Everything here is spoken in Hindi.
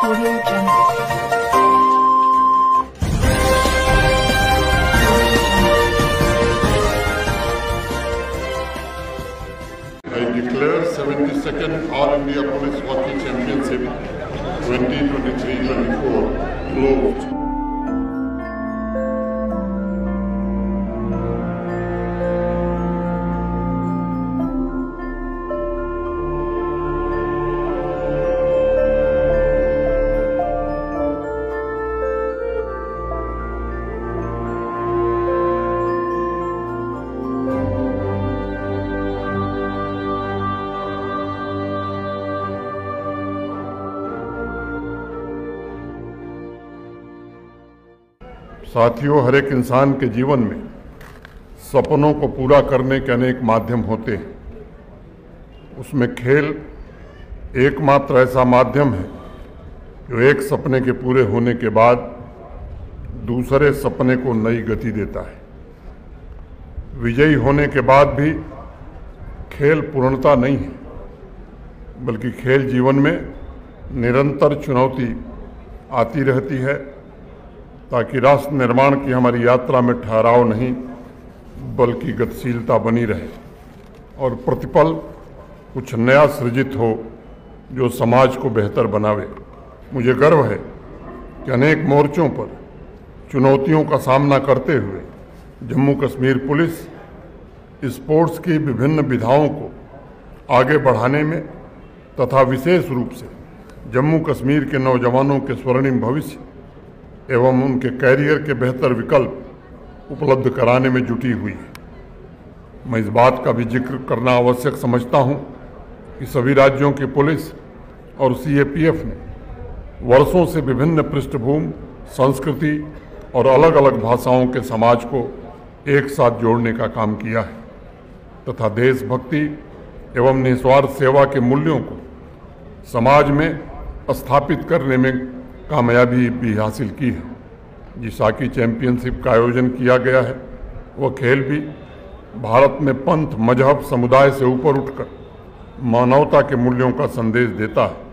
Audio Jungle. I declare 72nd All India Police Hockey Championship 2023-24 closed. साथियों, हर एक इंसान के जीवन में सपनों को पूरा करने के अनेक माध्यम होते हैं। उसमें खेल एकमात्र ऐसा माध्यम है जो एक सपने के पूरे होने के बाद दूसरे सपने को नई गति देता है। विजयी होने के बाद भी खेल पूर्णता नहीं है, बल्कि खेल जीवन में निरंतर चुनौती आती रहती है, ताकि राष्ट्र निर्माण की हमारी यात्रा में ठहराव नहीं बल्कि गतिशीलता बनी रहे और प्रतिपल कुछ नया सृजित हो जो समाज को बेहतर बनावे। मुझे गर्व है कि अनेक मोर्चों पर चुनौतियों का सामना करते हुए जम्मू कश्मीर पुलिस स्पोर्ट्स की विभिन्न विधाओं को आगे बढ़ाने में तथा विशेष रूप से जम्मू कश्मीर के नौजवानों के स्वर्णिम भविष्य एवं उनके कैरियर के बेहतर विकल्प उपलब्ध कराने में जुटी हुई है। मैं इस बात का भी जिक्र करना आवश्यक समझता हूं कि सभी राज्यों की पुलिस और सीएपीएफ ने वर्षों से विभिन्न पृष्ठभूमि, संस्कृति और अलग अलग भाषाओं के समाज को एक साथ जोड़ने का काम किया है तथा देशभक्ति एवं निस्वार्थ सेवा के मूल्यों को समाज में स्थापित करने में कामयाबी भी हासिल की है। जिस हॉकी चैंपियनशिप का आयोजन किया गया है वह खेल भी भारत में पंथ, मजहब, समुदाय से ऊपर उठकर मानवता के मूल्यों का संदेश देता है।